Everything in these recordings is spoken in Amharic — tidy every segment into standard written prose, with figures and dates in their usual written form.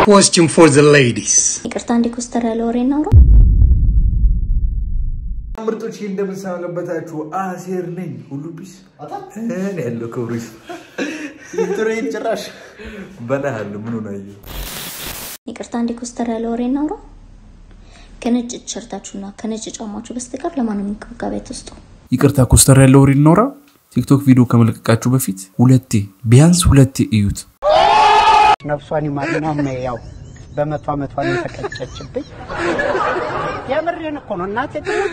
question for the ladies. ይቅርታ እንዲኮስተር ያለ ወሬ ነው ምርጦች እንደምሳለበታችሁ አሴር ነኝ ሁሉ ቢስ እኔ ያለው ክብሪስ ኢንትሮይን ጭራሽ በዳል ምን ነው ይቅርታ እንዲኮስተር ያለ ወሬ ነው ከነጭ ቸርታችሁና ከነጭ ጫማችሁ በስተቀር ለማንም ከጋቤት ውስጥ ይቅርታ ኮስተር ያለ ወሬ ነው ቲክቶክ ቪዲዮ ከመለቀቃችሁ በፊት ሁለቴ ቢያንስ ሁለቴ እዩት ነፍሷን ይማርና ያው በመቷ ነው ተቀጨችብኝ ያመረን እኮ ነው እናቴ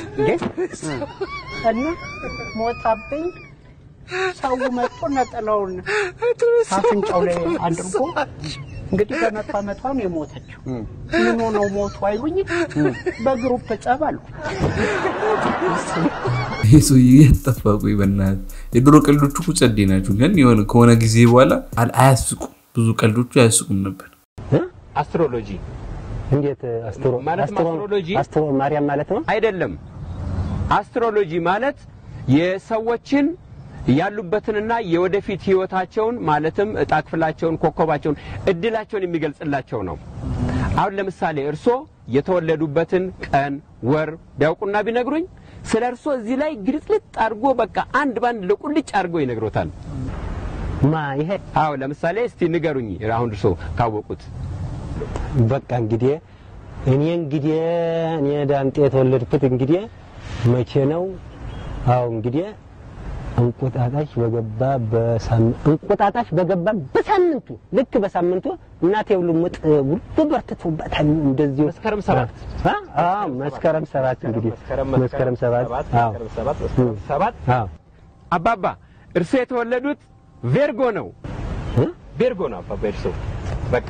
እና ሞታብኝ ሰው መጥቶ ነጠላውን አፍንጫው ላይ አድርጎ እንግዲህ በመቷ ነው የሞተችው ምን ነው ሞቱ አይሉኝ በግሩፕ ጸባሉ እሱ ይተፋቁ ይበናል የድሮ ቀልዶቹ ቁጨዴ ናቸው ግን የሆነ ከሆነ ጊዜ በኋላ አያስቁ ብዙ ቀልዶቹ ያስቁም ነበር አስትሮሎጂ እንዴት አስትሮ ማርያም ማለት ነው አይደለም አስትሮሎጂ ማለት የሰዎችን ያሉበትንና የወደፊት ህይወታቸውን ማለትም እጣክፍላቸውን ኮከባቸውን እድላቸውን የሚገልጽላቸው ነው አሁን ለምሳሌ እርሶ የተወለዱበትን ቀን ወር ቢያውቁና ቢነግሩኝ ስለርሶ እዚህ ላይ ግልጽልጥ አድርጎ በቃ አንድ ባንድ ለቁልጭ አድርጎ ይነግሮታል ማ ይሄ አው ለምሳሌ እስቲ ንገሩኝ አሁን እርሶ ካወቁት በቃ እንግዲህ እኔ ዳምጤ የተወለድኩት እንግዲህ መቼ ነው አው እንግዲህ እንቁጣጣሽ በገባ በሳምንቱ ልክ በሳምንቱ እናቴ ሁሉ ምጥ በርትቶበታል እንደዚህ መስከረም 7 መስከረም 7 እንግዲህ መስከረም 7 አባባ እርሶ የተወለዱት ቬርጎ ነው አባባ እርሶ በቃ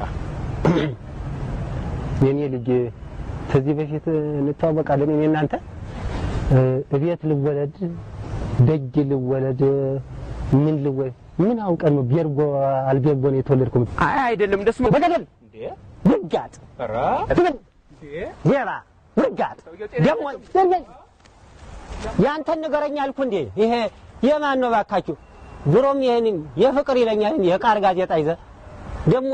የኔ ልጅ ከዚህ በፊት እንተዋወቃለን እኔ እናንተ እቤት ልወለድ ደጅ ልወለድ ምን አውቀን ነው ቢርጎ አልቤርጎ ነው የተወለድኩት አይደለም እንደሱ በገደል እንዴ ውጋጥ ኧረ የራ ውጋጥ ደሞ ያንተን ነገረኛ አልኩ እንዴ ይሄ የማን ነው ባካችሁ ድሮም ይሄንን የፍቅር ይለኛል የቃር ጋዜጣ ይዘ ደሞ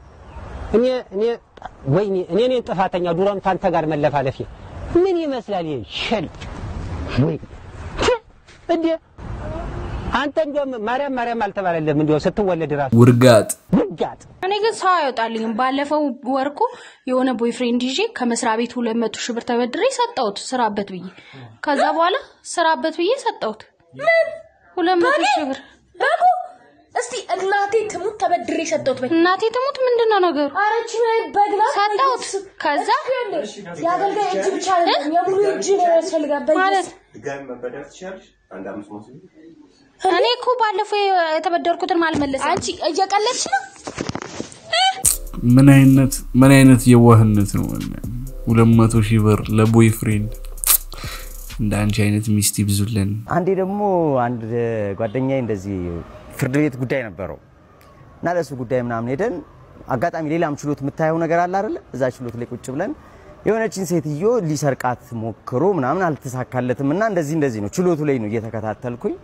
እኔ ጥፋተኛ ዱሮም ታንተ ጋር መለፋለፊ ምን ይመስላል ይሄ ሸል ወይ እንዴ አንተ እንደም ማርያም አልተባለለም እንደው ስትወለድ ራስ ውርጋጥ እኔ ግን ሰው አይወጣልኝ ባለፈው ወርቁ የሆነ ቦይፍሬንድ ይዤ ከመስሪያ ቤት 200 ሺህ ብር ተበድሬ ሰጣሁት ስራበት ብዬ ከዛ በኋላ ስራበት ብዬ ሰጣሁት ምን 200 ሺህ ብር በቁ እስቲ እናቴ ትሙት ተበድሬ ሰጣሁት እናቴ ትሙት ምንድነው ነገሩ አረቺ በግላ ሰጣሁት ከዛ ያገልጋይ እጅ ብቻ አይደለም የሙሉ እጅ ነው ያስፈልጋበት ማለት ድጋሚ መበደር ትችያለሽ አንድ 500 እኔ እኮ ባለፈው የተበደርኩትን ማልመለስ አንቺ እየቀለድሽ ነው ምን አይነት የዋህነት ነው 200 ሺህ ብር ለቦይፍሬንድ እንዳንቺ አይነት ሚስት ይብዙልን አንዴ ደግሞ አንድ ጓደኛዬ እንደዚህ ፍርድ ቤት ጉዳይ ነበረው እና ለሱ ጉዳይ ምናምን ሄደን አጋጣሚ ሌላም ችሎት የምታየው ነገር አለ አይደል እዛ ችሎት ላይ ቁጭ ብለን የሆነችን ሴትዮ ሊሰርቃት ሞክሮ ምናምን አልተሳካለትምና እንደዚህ ነው ችሎቱ ላይ ነው እየተከታተልኩኝ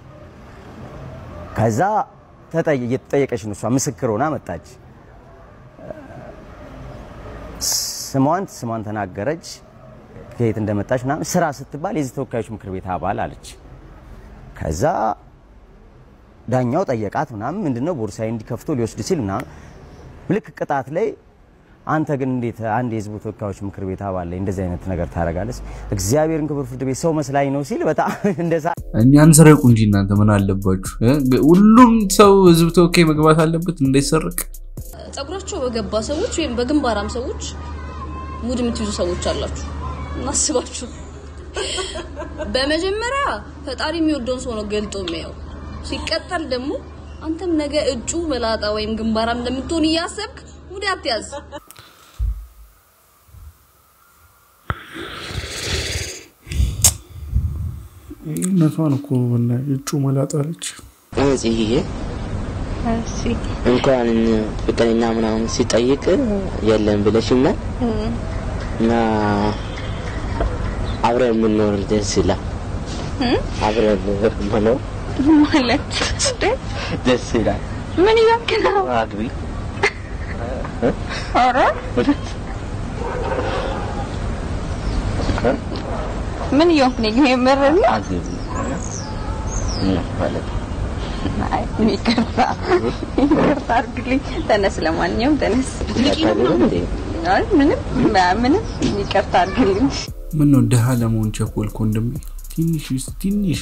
ከዛ እየተጠየቀች ነው እሷ ምስክር ሆና መጣች ስሟን ተናገረች ከየት እንደመጣች ምናምን ስራ ስትባል የዚህ ተወካዮች ምክር ቤት አባል አለች ከዛ ዳኛው ጠየቃት ምናምን ምንድነው ቦርሳዬ እንዲከፍቶ ሊወስድ ሲል ምናምን ልክ ቅጣት ላይ አንተ ግን እንዴት አንድ የህዝብ ተወካዮች ምክር ቤት አባል ላይ እንደዚህ አይነት ነገር ታረጋለስ እግዚአብሔርን ክብር ፍርድ ቤት ሰው መስላኝ ነው ሲል በጣም እንደዛ እኛን ሰረቁ እንጂ እናንተ ምን አለባችሁ ሁሉም ሰው ህዝብ ተወካይ መግባት አለበት እንዳይሰርቅ ጸጉራቸው በገባ ሰዎች ወይም በግንባራም ሰዎች ሙድ የምትይዙ ሰዎች አላችሁ ማስባችሁ በመጀመሪያ ፈጣሪ የሚወደውን ሰው ነው ገልጦ የሚያው ሲቀጥል ደግሞ አንተም ነገ እጩ መላጣ ወይም ግንባራም እንደምትሆን ያሰብክ ሙድ አትያዝ ነቷን እኮ ወላ እጩ መላጣ አለች እዚህ እሺ እንኳን ፍቅረኛ ምናምን ሲጠይቅ የለም ብለሽማ እና አብረን ምንኖር ደስ ይላል አብረን ምንኖር ማለት ደስ ይላል ምን ያክናው አግቢ ኧረ ምን ይሆን ነው የምርና አይ ይቅርታ አድርግልኝ ተነስ ለማንኛውም ተነስ አይ ምንም ይቅርታ አድርግልኝ ምን ነው ደሃ ለመሆን ቸኮልኩ ወንድሜ ትንሽ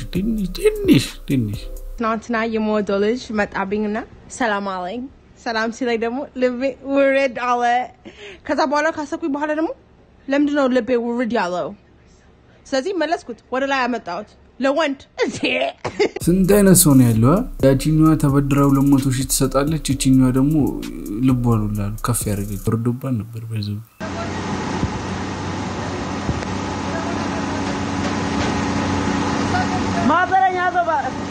ትናንትና የምወደው ልጅ መጣብኝና ሰላም አለኝ ሰላም ሲለኝ ደግሞ ልቤ ውርድ አለ ከዛ በኋላ ካሰብኩኝ በኋላ ደግሞ ለምንድን ነው ልቤ ውርድ ያለው ስለዚህ መለስኩት ወደ ላይ አመጣሁት ለወንድ ስንት አይነት ሰው ነው ያለው ያቺኛዋ ተበድራው ለሞቶ ሺህ ትሰጣለች እቺኛዋ ደግሞ ልቧን ሁሉ ከፍ ያደርገች ወርዶባን ነበር በዚህ ማበረኛ ገባ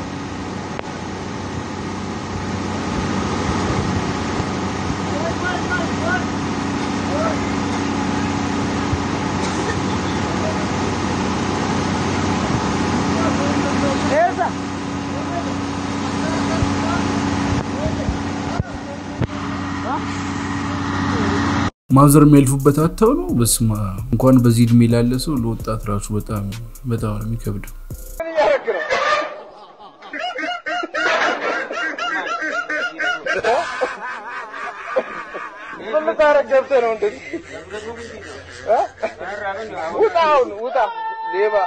ማዘር የሚልፉበት አጣው ነው በስማ እንኳን በዚህ እድሜ ላለ ሰው ለወጣት ራሱ በጣም ነው የሚከብደው ምን ታረገብተ ነው እንደዚህ ውጣ ሌባ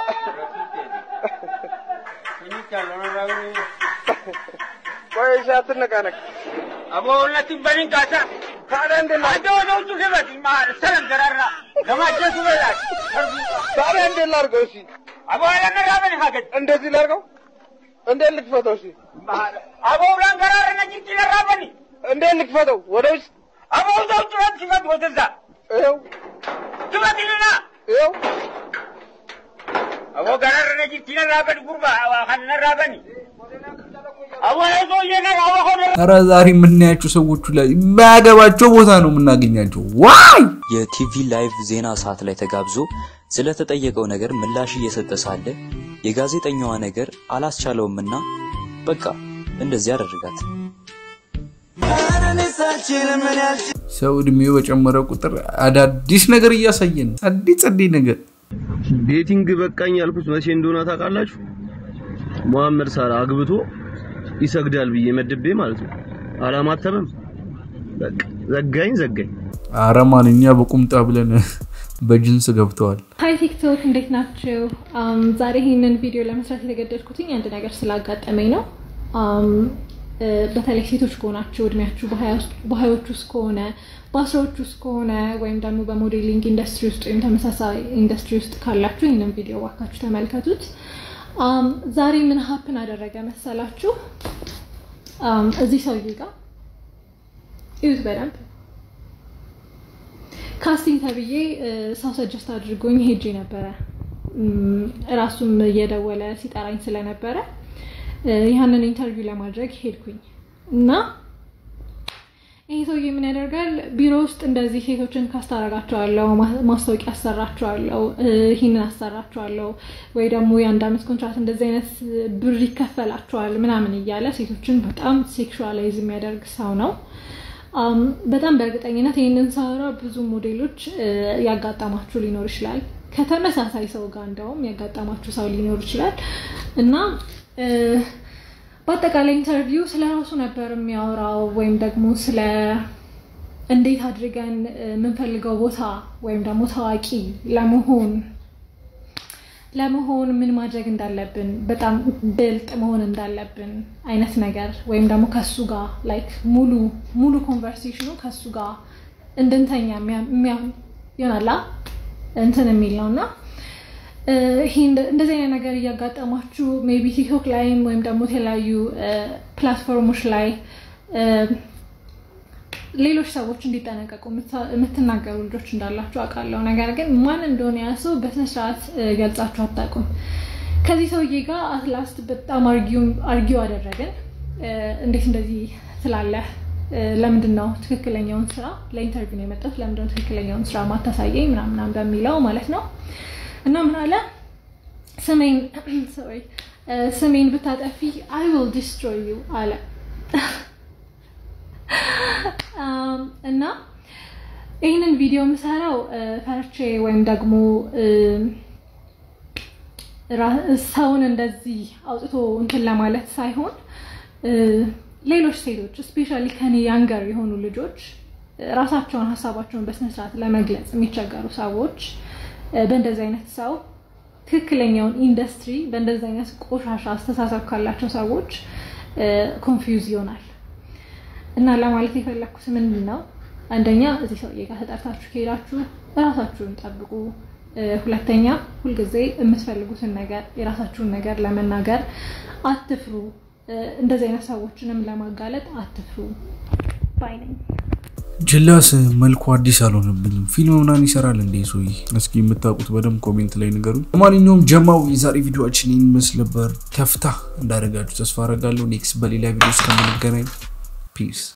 ቆይ ሻትነቃነቅ አቦለት በሊንካታ ታረንደላ አዶዶቹ ገበት ማር ሰለም ገራራ ለማጀቱ በላች ታረንደላ አርገው እሺ አቦላ ነራበን ሀገት እንደዚህ ላርገው እንዴት ልክፈተው እሺ አቦላን ገራራ ነጭ ይራበኒ እንዴት ልክፈተው ወደ ውስጥ አቦላው ጥራት ሲፈት ወደዛ ይኸው ትመጥልና ይኸው አቦ ገራራ ነጭ ይራበን ጉርባ ሀነራበኒ ኧረ ዛሬ የምናያቸው ሰዎቹ ላይ የማያገባቸው ቦታ ነው የምናገኛቸው ዋይ የቲቪ ላይቭ ዜና ሰዓት ላይ ተጋብዞ ስለተጠየቀው ነገር ምላሽ እየሰጠ ሳለ የጋዜጠኛዋ ነገር አላስቻለውምና በቃ እንደዚህ አደረጋት ሰው እድሜው በጨመረ ቁጥር አዳዲስ ነገር እያሳየን አዲስ ነገር ቤቲንግ በቃኝ ያልኩት መቼ እንደሆነ ታውቃላችሁ መሐመድ ሳራ አግብቶ ይሰግዳል ብዬ መድቤ ማለት ነው አላማተበም በቃ ዘጋኝ አረማንኛ በቁምጣ ብለን በጅንስ ገብተዋል ሃይ ቲክቶክ እንዴት ናችሁ ዛሬ ይሄንን ቪዲዮ ለመስራት የተገደድኩት አንድ ነገር ስላጋጠመኝ ነው በተለይ ሴቶች ከሆናችሁ እድሜያችሁ በሃዮች ውስጥ ከሆነ በአስራዎች ውስጥ ከሆነ ወይም ደግሞ በሞዴሊንግ ኢንዱስትሪ ውስጥ ወይም ተመሳሳይ ኢንዱስትሪ ውስጥ ካላችሁ ይሄንን ቪዲዮ ዋካችሁ ተመልከቱት ዛሬ ምን ሀፕን አደረገ መሰላችሁ እዚህ ሰውዬ ጋር ይውዝ በደንብ ካስቲንግ ተብዬ ሰው ሰጀስት አድርጎኝ ሄጄ ነበረ ራሱም እየደወለ ሲጠራኝ ስለነበረ ያንን ኢንተርቪው ለማድረግ ሄድኩኝ እና ይሄ ሰውዬ ምን ያደርጋል ቢሮ ውስጥ እንደዚህ ሴቶችን ካስተራጋቸዋለሁ ማስታወቂያ አሰራቸዋለሁ ይሄንን አሰራቸዋለሁ ወይ ደግሞ የአንድ አመት ኮንትራክት እንደዚህ አይነት ብር ይከፈላቸዋል ምናምን እያለ ሴቶችን በጣም ሴክሹዋላይዝ የሚያደርግ ሰው ነው በጣም በእርግጠኝነት ይሄንን ሰውራ ብዙ ሞዴሎች ያጋጣማችሁ ሊኖር ይችላል ከተመሳሳይ ሰው ጋር እንደውም ያጋጣማችሁ ሰው ሊኖር ይችላል እና በአጠቃላይ ኢንተርቪው ስለራሱ ነበር የሚያወራው ወይም ደግሞ ስለ እንዴት አድርገን የምንፈልገው ቦታ ወይም ደግሞ ታዋቂ ለመሆን ምን ማድረግ እንዳለብን በጣም ብልጥ መሆን እንዳለብን አይነት ነገር ወይም ደግሞ ከሱ ጋር ላይክ ሙሉ ኮንቨርሴሽኑ ከሱ ጋር እንድንተኛ ይሆናላ እንትን የሚል ነውና እንደዚህ አይነት ነገር ያጋጠማችሁ ሜቢ ቲክቶክ ላይም ወይም ደግሞ ተለያዩ ፕላትፎርሞች ላይ ሌሎች ሰዎች እንዲጠነቀቁ የምትናገሩ ልጆች እንዳላችሁ አውቃለሁ ነገር ግን ማን እንደሆነ ያሰው በስነ ስርዓት ገልጻችሁ አታውቁም ከዚህ ሰውዬ ጋር አትላስት በጣም አርጊው አደረገን እንዴት እንደዚህ ስላለህ ለምንድነው ትክክለኛውን ስራ ለኢንተርቪው ነው የመጣሁት ለምንድነው ትክክለኛውን ስራ ማታሳየኝ ምናምን በሚለው ማለት ነው እና ምን አለ ስሜን ብታጠፊ I will destroy you አለ እና ይህንን ቪዲዮ የምሰራው ፈርቼ ወይም ደግሞ ሰውን እንደዚህ አውጥቶ እንትን ለማለት ሳይሆን ሌሎች ሴቶች ስፔሻሊ ከኔ ያንገር የሆኑ ልጆች ራሳቸውን ሐሳባቸውን በስነ ስርዓት ለመግለጽ የሚቸገሩ ሰዎች በእንደዚህ አይነት ሰው ትክክለኛውን ኢንደስትሪ በእንደዚህ አይነት ቆሻሻ አስተሳሰብ ካላቸው ሰዎች ኮንፊውዝ ይሆናል እና ለማለት የፈለኩት ምንድነው አንደኛ እዚህ ሰውዬ ጋር ተጣርታችሁ ከሄዳችሁ ራሳችሁን ጠብቁ ሁለተኛ ሁልጊዜ የምትፈልጉትን ነገር የራሳችሁን ነገር ለመናገር አትፍሩ እንደዚህ አይነት ሰዎችንም ለማጋለጥ አትፍሩ ባይነኝ ጀላስ መልኩ አዲስ አልሆነብኝም ፊልም ምናምን ይሰራል እንዴ ሶይ እስኪ የምታውቁት በደም ኮሜንት ላይ ንገሩኝ ለማንኛውም ጀማው የዛሬ ቪዲዮአችን ይመስል ነበር ተፍታ እንዳደረጋችሁ ተስፋ አደርጋለሁ ኔክስት በሌላ ቪዲዮ እስከምንገናኝ ፒስ